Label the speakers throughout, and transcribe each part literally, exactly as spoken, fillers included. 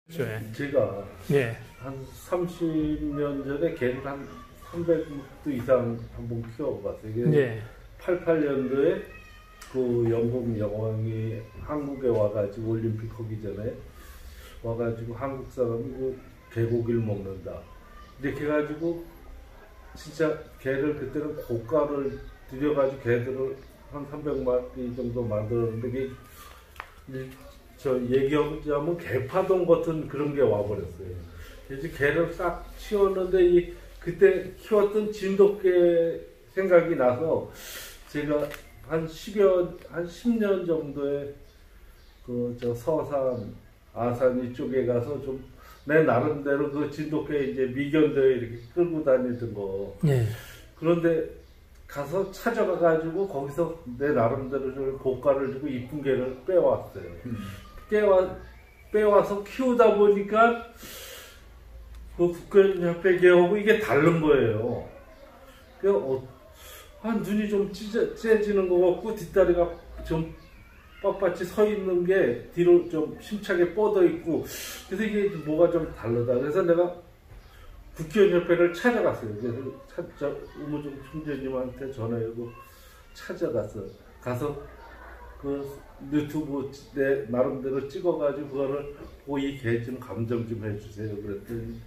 Speaker 1: 제가
Speaker 2: 예.
Speaker 1: 한 삼십 년 전에 개를 한 삼백 두 이상 한번 키워봤어요. 이게
Speaker 2: 예.
Speaker 1: 팔십팔 년도에 그 영국 여왕이 한국에 와가지고 올림픽 하기 전에 와가지고 한국 사람이 그 개고기를 먹는다. 이렇게 해가지고 진짜 개를 그때는 고가를 들여가지고 개들을 한 삼백 마리 정도 만들었는데 이게 저 얘기하자면 개파동 같은 그런 게 와버렸어요. 그래서 개를 싹 치웠는데 이 그때 키웠던 진돗개 생각이 나서 제가 한 십여 한 십 년 정도에 그 저 서산 아산 이쪽에 가서 좀 내 나름대로 그 진돗개 이제 미견대에 이렇게 끌고 다니던 거.
Speaker 2: 예.
Speaker 1: 그런데 가서 찾아가 가지고 거기서 내 나름대로 좀 고가를 주고 이쁜 개를 빼왔어요. 음. 빼와 빼와서 키우다 보니까 그 국견협회 개하고 이게 다른 거예요. 그 어, 아, 눈이 좀 찢어, 찢어지는 것 같고 뒷다리가 좀 빳빳이 서 있는 게 뒤로 좀 심차게 뻗어 있고 그래서 이게 뭐가 좀 다르다. 그래서 내가 국견협회를 찾아갔어요. 그래서 찾자 우무정 총재님한테 전화하고 찾아갔어. 가서 그 유튜브 내 나름대로 찍어가지고 그거를 보고 이 개 좀 감정 좀 해주세요. 그랬더니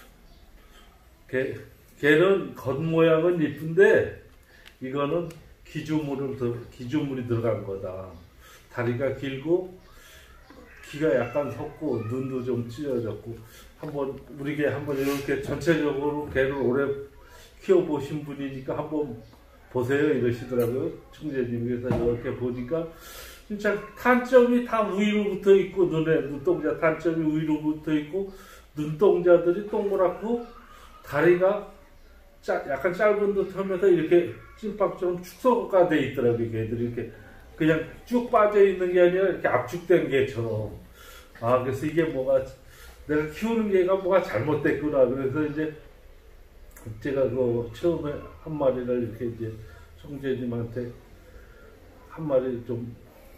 Speaker 1: 개 개는 겉모양은 이쁜데 이거는 기주물을 기주물이 들어간 거다. 다리가 길고 귀가 약간 섰고 눈도 좀 찢어졌고 한번 우리 개 한번 이렇게 전체적으로 개를 오래 키워보신 분이니까 한번 보세요 이러시더라고요 총재님이. 그래서 이렇게 보니까 진짜 탄점이 다 위로 붙어 있고 눈에 눈동자 탄점이 위로 붙어 있고 눈동자들이 동그랗고 다리가 짜, 약간 짧은 듯 하면서 이렇게 찐빵처럼 축소가 돼 있더라고요. 개들이 이렇게 그냥 쭉 빠져 있는 게 아니라 이렇게 압축된 개처럼. 아, 그래서 이게 뭐가 내가 키우는 개가 뭐가 잘못됐구나. 그래서 이제 제가 그 처음에 한 마리를 이렇게 이제 총재님한테 한 마리 좀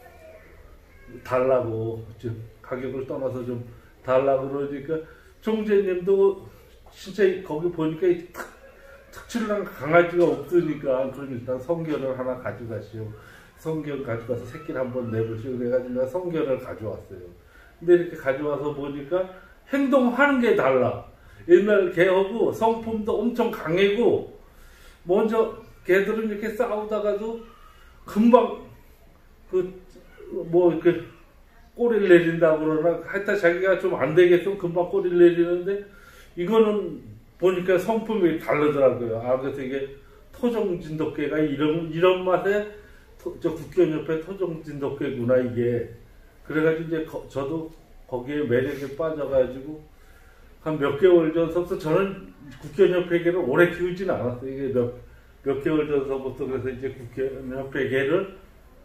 Speaker 1: 달라고 좀 가격을 떠나서 좀 달라고 그러니까 총재님도 진짜 거기 보니까 특, 특출난 강아지가 없으니까 그럼 일단 성견을 하나 가져가시오. 성견 가져가서 새끼를 한번 내보시오. 그래가지고 내가 성견을 가져왔어요. 근데 이렇게 가져와서 보니까 행동하는 게 달라. 옛날 개하고 성품도 엄청 강해고 먼저 개들은 이렇게 싸우다가도 금방 그 뭐 이렇게 꼬리를 내린다고 그러나 하여튼 자기가 좀 안 되겠으면 금방 꼬리를 내리는데 이거는 보니까 성품이 다르더라고요. 아, 그래서 이게 토종진돗개가 이런 이런 맛에 토, 저 국견협회 토종진돗개구나 이게. 그래가지고 이제 거, 저도 거기에 매력에 빠져가지고 한 몇 개월 전서부터 저는 국견협회 개를 오래 키우진 않았어요. 이게 몇, 몇 개월 전서부터 그래서 이제 국견협회 개를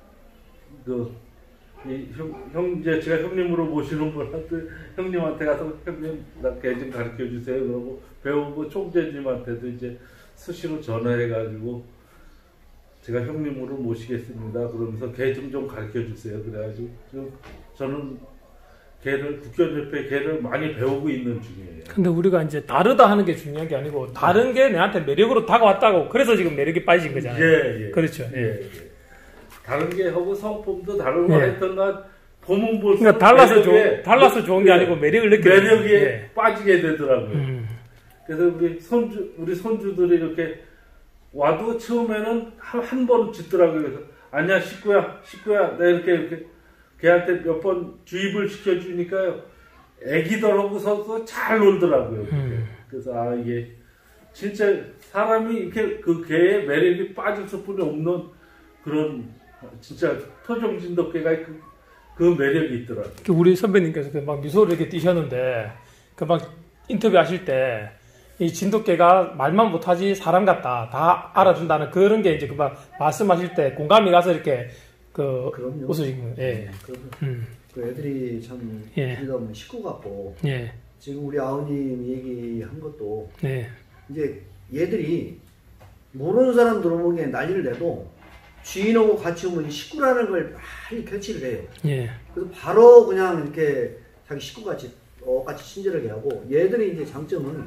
Speaker 1: 그 이 형, 형, 이제 제가 형님으로 모시는 분한테, 형님한테 가서, 형님, 나 개 좀 가르쳐 주세요. 그러고, 배우고, 총재님한테도 이제 수시로 전화해가지고, 제가 형님으로 모시겠습니다. 그러면서 개 좀 좀 가르쳐 주세요. 그래가지고, 저는 개를, 국견협회 개를 많이 배우고 있는 중이에요.
Speaker 2: 근데 우리가 이제 다르다 하는 게 중요한 게 아니고, 다른 게 내한테 매력으로 다가왔다고, 그래서 지금 매력이 빠진 거잖아요.
Speaker 1: 예, 예.
Speaker 2: 그렇죠.
Speaker 1: 예, 예. 다른 게 하고 성품도 다르고 예. 하여튼간 보면 볼수록
Speaker 2: 그러니까 달라서 좋은 달라서 좋은 게 예. 아니고 매력을 느끼는
Speaker 1: 매력에
Speaker 2: 예.
Speaker 1: 빠지게 되더라고요.
Speaker 2: 음.
Speaker 1: 그래서 우리 손주 우리 손주들이 이렇게 와도 처음에는 한, 한 번 짖더라고요. 그래서 아니야 식구야 식구야 내가 이렇게 이렇게 걔한테 몇 번 주입을 시켜주니까요. 애기들하고서도 잘 놀더라고요.
Speaker 2: 음.
Speaker 1: 그래서 아 이게 진짜 사람이 이렇게 그 개의 매력이 빠질 수뿐이 없는 그런 진짜 토종진돗개가 그, 그 매력이 있더라고요.
Speaker 2: 우리 선배님께서 막 미소를 이렇게 띄셨는데 그 막 인터뷰 하실 때 이 진돗개가 말만 못하지 사람 같다 다 알아준다는 그런 게 이제 그 막 말씀하실 때 공감이 가서 이렇게 그 웃으신 거예요. 예.
Speaker 3: 음. 그 애들이 참
Speaker 2: 예.
Speaker 3: 우리가 뭐 식구 같고
Speaker 2: 예.
Speaker 3: 지금 우리 아우님 얘기한 것도
Speaker 2: 예.
Speaker 3: 이제 얘들이 모르는 사람 들어오는 게 난리를 내도 주인하고 같이 오면 식구라는 걸 빨리 캐치를 해요.
Speaker 2: 예.
Speaker 3: 그래서 바로 그냥 이렇게 자기 식구같이 똑같이 친절하게 하고 얘들이 이제 장점은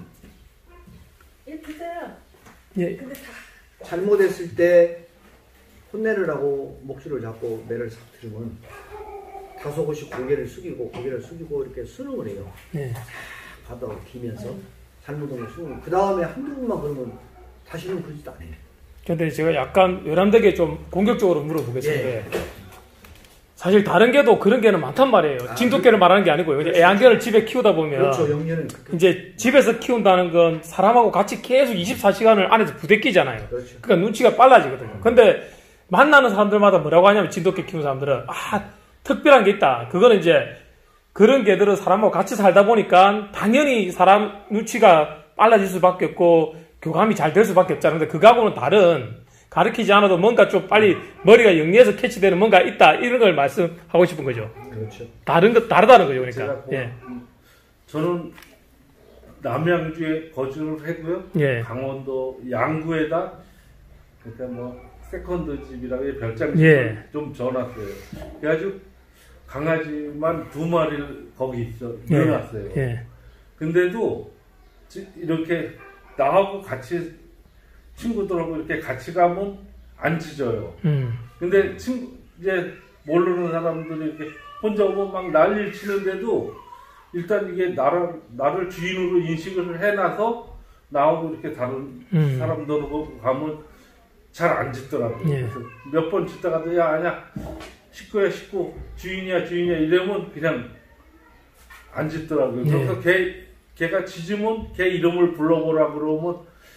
Speaker 2: 예.
Speaker 3: 잘못했을 때 혼내를 하고 목줄을 잡고 매를 싹 들으면 다소곳이 고개를 숙이고 고개를 숙이고 이렇게 수능을 해요.
Speaker 2: 예.
Speaker 3: 바닥을 기면서 잘못하면 수능. 그 다음에 한두 번만 그러면 다시는 그러지도 않아요.
Speaker 2: 근데 제가 약간 외람되게 좀 공격적으로 물어보겠습니다.
Speaker 3: 예.
Speaker 2: 사실 다른 개도 그런 개는 많단 말이에요.
Speaker 3: 아,
Speaker 2: 진돗개를 말하는 게 아니고요. 그렇죠. 애완개를 집에 키우다 보면
Speaker 3: 그렇죠. 영리는
Speaker 2: 이제 집에서 키운다는 건 사람하고 같이 계속 이십사 시간을 안에서 부대끼잖아요.
Speaker 3: 그렇죠.
Speaker 2: 그러니까 눈치가 빨라지거든요. 근데 만나는 사람들마다 뭐라고 하냐면 진돗개 키우는 사람들은 아 특별한 게 있다. 그거는 이제 그런 개들은 사람하고 같이 살다 보니까 당연히 사람 눈치가 빨라질 수밖에 없고 교감이 잘 될 수밖에 없잖아요. 근데 그거하고는 다른 가르치지 않아도 뭔가 좀 빨리 머리가 영리해서 캐치되는 뭔가 있다 이런 걸 말씀하고 싶은 거죠.
Speaker 3: 그렇죠.
Speaker 2: 다른 것 다르다는 거죠. 그러니까.
Speaker 1: 제가 뭐,
Speaker 2: 예.
Speaker 1: 저는 남양주에 거주를 했고요.
Speaker 2: 예.
Speaker 1: 강원도 양구에다 그러니까 뭐 세컨드 집이라고 별장집
Speaker 2: 예.
Speaker 1: 좀 전놨어요. 그래가지고 강아지만 두 마리를 거기 있어
Speaker 2: 예.
Speaker 1: 넣어놨어요.
Speaker 2: 예.
Speaker 1: 근데도 지- 이렇게 나하고 같이 친구들하고 이렇게 같이 가면 안 짖어요.
Speaker 2: 음.
Speaker 1: 근데 친구 이제 모르는 사람들이 이렇게 혼자 오면 막 난리를 치는데도 일단 이게 나를 나를 주인으로 인식을 해놔서 나하고 이렇게 다른
Speaker 2: 음.
Speaker 1: 사람들하고 가면 잘 안 짖더라고요.
Speaker 2: 예.
Speaker 1: 그래서 몇 번 짖다가도 야 아니야 식구야 식구 주인이야 주인이야 이러면 그냥 안 짖더라고요.
Speaker 2: 예.
Speaker 1: 그래서 걔 걔가 짖으면 걔 이름을 불러보라 그러면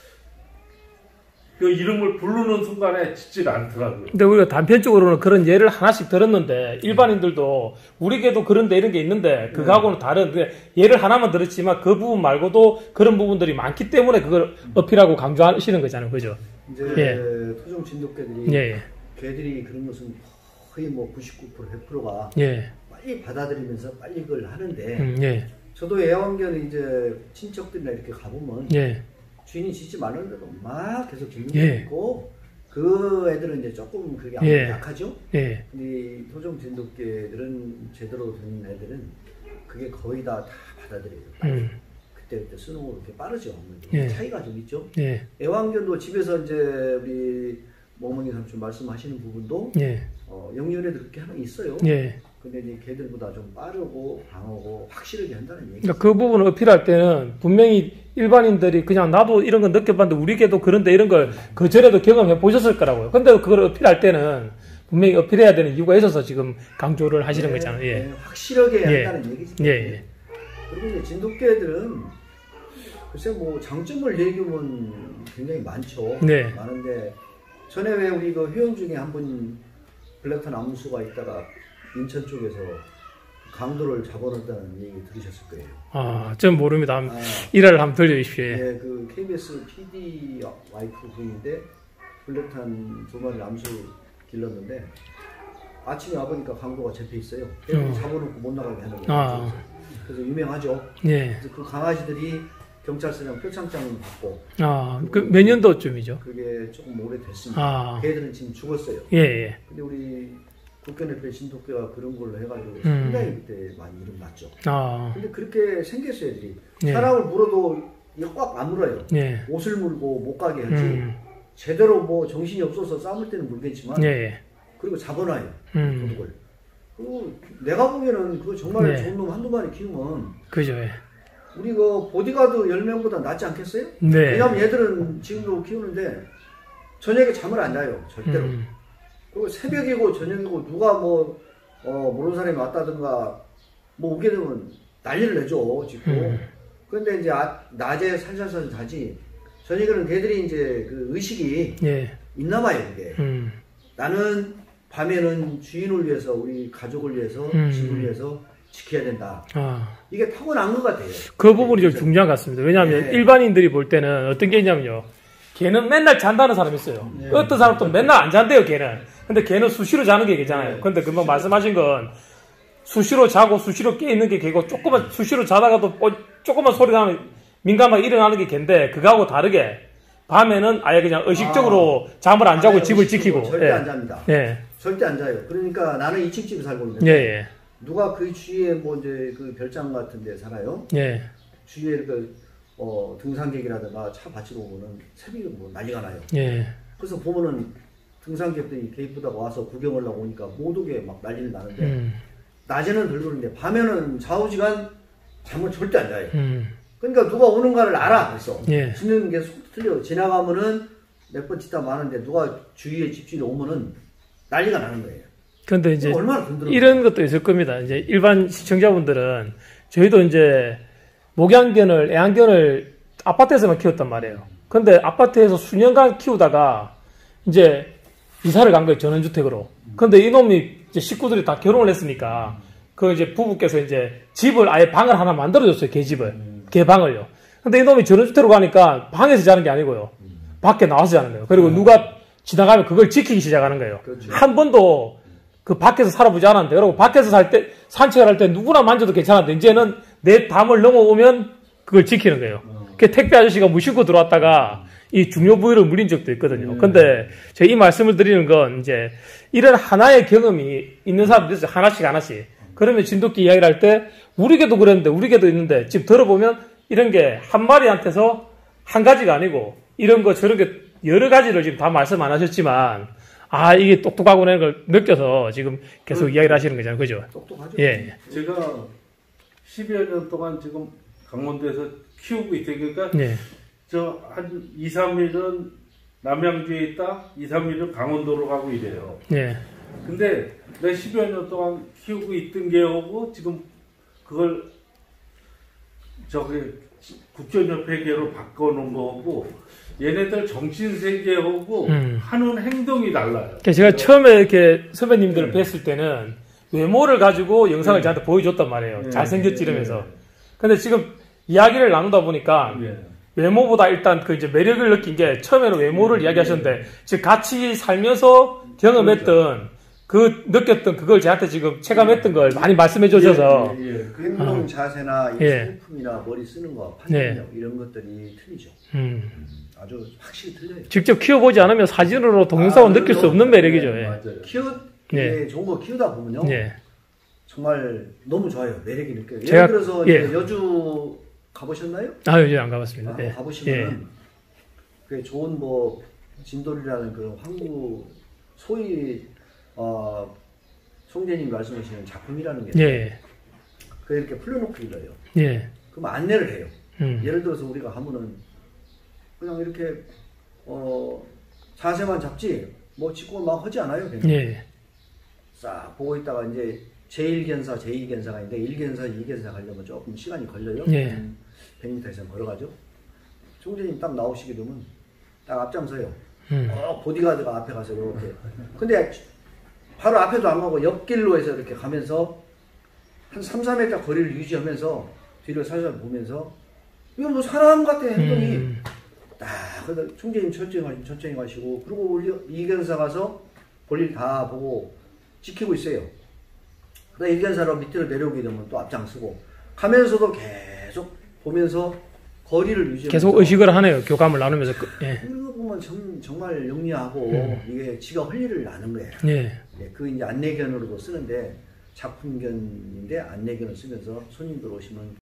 Speaker 1: 그 이름을 부르는 순간에 짖질 않더라고요.
Speaker 2: 근데 우리가 단편적으로는 그런 예를 하나씩 들었는데 일반인들도 우리 개도 그런데 이런 게 있는데 그거하고는 다른 그 예를 하나만 들었지만 그 부분 말고도 그런 부분들이 많기 때문에 그걸 어필하고 강조하시는 거잖아요. 그죠?
Speaker 3: 이제
Speaker 2: 예.
Speaker 3: 토종 진돗개들이
Speaker 2: 예.
Speaker 3: 개들이 그런 것은 거의 뭐 구십구 퍼센트 백 퍼센트가
Speaker 2: 예.
Speaker 3: 빨리 받아들이면서 빨리 그걸 하는데
Speaker 2: 음, 예.
Speaker 3: 저도 애완견 이제 친척들이나 이렇게 가보면
Speaker 2: 예.
Speaker 3: 주인이 짖지 말는데도 막 계속 짖는 게
Speaker 2: 예.
Speaker 3: 있고 그 애들은 이제 조금 그게 아무래도
Speaker 2: 예.
Speaker 3: 약하죠.
Speaker 2: 예.
Speaker 3: 근데 이 토종 진돗개들은 제대로 된 애들은 그게 거의 다 다 받아들여요.
Speaker 2: 음.
Speaker 3: 그때 그때 수능으로 이렇게 빠르죠. 아무래도
Speaker 2: 예.
Speaker 3: 차이가 좀 있죠.
Speaker 2: 예.
Speaker 3: 애완견도 집에서 이제 우리 멍멍이 삼촌 말씀하시는 부분도
Speaker 2: 예.
Speaker 3: 어, 영유애들 그렇게 하나 있어요.
Speaker 2: 예.
Speaker 3: 근데 이제 걔들보다 좀 빠르고 강하고 확실하게 한다는 얘기죠.
Speaker 2: 그러니까 그 부분을 어필할 때는 분명히 일반인들이 그냥 나도 이런 건 느껴봤는데 우리 개도 그런데 이런 걸 그 전에도 경험해 보셨을 거라고요. 근데 그걸 어필할 때는 분명히 어필해야 되는 이유가 있어서 지금 강조를 하시는
Speaker 3: 네,
Speaker 2: 거잖아요. 예.
Speaker 3: 네, 확실하게
Speaker 2: 예.
Speaker 3: 한다는 얘기죠.
Speaker 2: 예. 예.
Speaker 3: 그리고 이제 진돗개들은 글쎄 뭐 장점을 얘기하면 굉장히 많죠.
Speaker 2: 네.
Speaker 3: 많은데 전에 왜 우리 그 회원 중에 한 분 블랙턴 암수가 있다가 인천 쪽에서 강도를 잡아놨다는 얘기 들으셨을 거예요.
Speaker 2: 아, 전 모릅니다.
Speaker 3: 아,
Speaker 2: 일화를 한번 들려주십시오. 예.
Speaker 3: 예, 그 케이비에스 피디 와이프 분인데 블랙탄 두 마리 암수 길렀는데 아침에 와보니까 강도가 잡혀 있어요.
Speaker 2: 어.
Speaker 3: 잡아놓고 못 나가게 하는 거예요.
Speaker 2: 아.
Speaker 3: 그래서 유명하죠.
Speaker 2: 예.
Speaker 3: 그래서 그 강아지들이 경찰서랑 표창장 받고
Speaker 2: 아, 그 몇 년도쯤이죠?
Speaker 3: 그게 조금 오래됐습니다.
Speaker 2: 아.
Speaker 3: 걔들은 지금 죽었어요.
Speaker 2: 예, 예.
Speaker 3: 근데 우리 국견협회 진돗개가 그런 걸로 해가지고
Speaker 2: 음.
Speaker 3: 상당히 그때 많이 이름 났죠.
Speaker 2: 아,
Speaker 3: 근데 그렇게 생겼어요, 애들이.
Speaker 2: 예.
Speaker 3: 사람을 물어도 이거 꽉 안 물어요.
Speaker 2: 예.
Speaker 3: 옷을 물고 못 가게 하지.
Speaker 2: 음.
Speaker 3: 제대로 뭐 정신이 없어서 싸울 때는 물겠지만
Speaker 2: 예, 예.
Speaker 3: 그리고 잡아놔요.
Speaker 2: 음.
Speaker 3: 도둑을. 그리고 내가 보기에는 그거 정말
Speaker 2: 네.
Speaker 3: 좋은 놈 한두 마리 키우면
Speaker 2: 그죠, 예.
Speaker 3: 우리 그 보디가드 열 명보다 낫지 않겠어요?
Speaker 2: 네.
Speaker 3: 왜냐면 얘들은 지금도 키우는데 저녁에 잠을 안 자요. 절대로.
Speaker 2: 음.
Speaker 3: 그리고 새벽이고 저녁이고 누가 뭐 어, 모르는 사람이 왔다든가 뭐 오게 되면 난리를 내죠. 짓고.
Speaker 2: 음.
Speaker 3: 그런데 이제 아, 낮에 살살살 자지 저녁에는 걔들이 이제 그 의식이
Speaker 2: 예.
Speaker 3: 있나 봐요. 그게.
Speaker 2: 음.
Speaker 3: 나는 밤에는 주인을 위해서 우리 가족을 위해서
Speaker 2: 음.
Speaker 3: 집을 위해서 지켜야 된다.
Speaker 2: 아.
Speaker 3: 이게 타고난 것 같아요.
Speaker 2: 그 부분이 좀
Speaker 3: 네,
Speaker 2: 중요한 것 같습니다. 왜냐하면
Speaker 3: 네.
Speaker 2: 일반인들이 볼 때는 어떤 게 있냐면요. 걔는 맨날 잔다는 사람이 있어요.
Speaker 3: 네.
Speaker 2: 어떤 사람도 맨날 안 잔대요, 걔는. 근데 걔는 수시로 자는 게 걔잖아요.
Speaker 3: 네.
Speaker 2: 근데 금방 말씀하신 건 수시로 자고 수시로 깨 있는 게 걔고 조금만 수시로 자다가도 어, 조금만 소리 나면 민감하게 일어나는 게 걔인데 그거하고 다르게 밤에는 아예 그냥 의식적으로
Speaker 3: 아.
Speaker 2: 잠을 안 자고
Speaker 3: 아,
Speaker 2: 집을
Speaker 3: 의식적으로
Speaker 2: 지키고.
Speaker 3: 절대
Speaker 2: 예.
Speaker 3: 안 잡니다.
Speaker 2: 예.
Speaker 3: 절대 안 자요. 그러니까 나는 이 층 집에 살고 있는데
Speaker 2: 예, 예.
Speaker 3: 누가 그 주위에 뭐 이제 그 별장 같은 데 살아요?
Speaker 2: 예.
Speaker 3: 주위에 그, 어, 등산객이라든가 차 받치러 오면은 새벽에 뭐 난리가 나요.
Speaker 2: 예.
Speaker 3: 그래서 보면은 등산객들이 개입보다가 와서 구경을 하고 오니까 못 오게 막 난리를 나는데,
Speaker 2: 음.
Speaker 3: 낮에는 덜 그러는데, 밤에는 좌우지간 잠을 절대 안 자요.
Speaker 2: 음.
Speaker 3: 그러니까 누가 오는가를 알아, 벌써.
Speaker 2: 예.
Speaker 3: 지는 게 속 틀려. 지나가면은 몇 번 짓다 마는데, 누가 주위에 집주인이 오면은 난리가 나는 거예요.
Speaker 2: 근데 이제
Speaker 3: 얼마나 든든한
Speaker 2: 이런 것도 있을 겁니다. 이제 일반 시청자분들은 저희도 이제 목양견을, 애완견을 아파트에서만 키웠단 말이에요. 근데 아파트에서 수년간 키우다가 이제 이사를 간 거예요, 전원주택으로. 근데 이놈이 이제 식구들이 다 결혼을 했으니까 그 이제 부부께서 이제 집을 아예 방을 하나 만들어줬어요, 개집을. 개방을요. 근데 이놈이 전원주택으로 가니까 방에서 자는 게 아니고요. 밖에 나와서 자는 거예요. 그리고 누가 지나가면 그걸 지키기 시작하는 거예요.
Speaker 3: 그렇죠.
Speaker 2: 한 번도 그 밖에서 살아보지 않았는데, 그리고 밖에서 살 때, 산책을 할 때 누구나 만져도 괜찮았는데, 이제는 내 담을 넘어오면 그걸 지키는 거예요. 그 택배 아저씨가 무심코 들어왔다가 이 중요 부위를 물린 적도 있거든요.
Speaker 1: 음.
Speaker 2: 근데 제가 이 말씀을 드리는 건 이제 이런 하나의 경험이 있는 사람들이 있어요. 하나씩 하나씩. 그러면 진돗개 이야기를 할 때 우리 개도 그랬는데 우리 개도 있는데 지금 들어보면 이런 게 한 마리한테서 한 가지가 아니고 이런 거 저런 게 여러 가지를 지금 다 말씀 안 하셨지만 아 이게 똑똑하구나 걸 느껴서 지금 계속 이야기를 하시는 거잖아요. 그죠?
Speaker 3: 똑똑하죠.
Speaker 2: 예.
Speaker 1: 제가 십여 년 동안 지금 강원도에서 키우고 있어요. 그러니까
Speaker 2: 예.
Speaker 1: 저 한 이, 삼 일은 남양주에 있다, 이, 삼 일은 강원도로 가고 이래요.
Speaker 2: 예.
Speaker 1: 근데 내가 십여 년 동안 키우고 있던 개하고 지금 그걸 저기 국전협회계로 바꿔놓은 거고 얘네들 정신세계하고
Speaker 2: 음.
Speaker 1: 하는 행동이 달라요.
Speaker 2: 그러니까 제가 처음에 이렇게 선배님들을 네. 뵀을 때는 외모를 가지고 영상을 네. 저한테 보여줬단 말이에요. 네. 잘생겼지 이러면서. 네. 근데 지금 이야기를 나누다 보니까 네. 외모보다 일단 그 이제 매력을 느낀 게 처음에는 외모를 네. 이야기하셨는데 지금 같이 살면서 경험했던 그렇죠. 그 느꼈던 그걸 저한테 지금 체감했던 걸 많이 말씀해 주셔서
Speaker 3: 예, 예, 예. 그 행동 어. 자세나
Speaker 2: 예.
Speaker 3: 소품이나 머리 쓰는 거 판단력 예. 이런 것들이 틀리죠.
Speaker 2: 음.
Speaker 3: 아주 확실히 틀려요.
Speaker 2: 직접 키워보지 않으면 사진으로 동영상을 아, 느낄 수 없는 매력이죠. 예.
Speaker 3: 맞아요. 키우 예. 좋은 거 키우다 보면요.
Speaker 2: 예.
Speaker 3: 정말 너무 좋아요. 매력이 느껴요. 예를
Speaker 2: 제가,
Speaker 3: 들어서
Speaker 2: 예.
Speaker 3: 여주 가보셨나요?
Speaker 2: 아, 여주 안 가봤습니다.
Speaker 3: 아,
Speaker 2: 예.
Speaker 3: 가보시면 그 좋은 뭐 진돌이라는 그 황구 소위 어, 송재님 말씀하시는 작품이라는 게
Speaker 2: 예.
Speaker 3: 그 이렇게 풀려놓고 일러요.
Speaker 2: 예.
Speaker 3: 그럼 안내를 해요.
Speaker 2: 음.
Speaker 3: 예를 들어서 우리가 하면은 그냥 이렇게 어 자세만 잡지 뭐 짓고 막 하지 않아요. 그냥.
Speaker 2: 예.
Speaker 3: 싹 보고 있다가 이제 제일 견사, 제이 견사가 있는데 일 견사, 이 견사 가려면 조금 시간이 걸려요.
Speaker 2: 예.
Speaker 3: 백 미터 이상 걸어가죠. 송재님 딱 나오시게 되면 딱 앞장서요.
Speaker 2: 음.
Speaker 3: 어, 보디가드가 앞에 가서 이렇게. 근데 바로 앞에도 안 가고 옆길로 해서 이렇게 가면서 한 삼, 사 미터 거리를 유지하면서 뒤를 살살 보면서 이거 뭐 사람 같아 행동이
Speaker 2: 음.
Speaker 3: 딱 그래서 총재님 천천히 가시고 천천히 가시고 그리고 우리 이견사 가서 볼일 다 보고 지키고 있어요. 그다음 일견사로 밑으로 내려오게 되면 또 앞장서고 가면서도 계속 보면서 거리를 유지하면서
Speaker 2: 계속 의식을 하네요. 교감을 나누면서. 예.
Speaker 3: 그러고 보면 정, 정말 영리하고
Speaker 2: 음.
Speaker 3: 이게 지가 할 일을 아는 거예요.
Speaker 2: 예.
Speaker 3: 예, 그 이제 안내견으로도 쓰는데 작품견인데 안내견을 쓰면서 손님들 오시면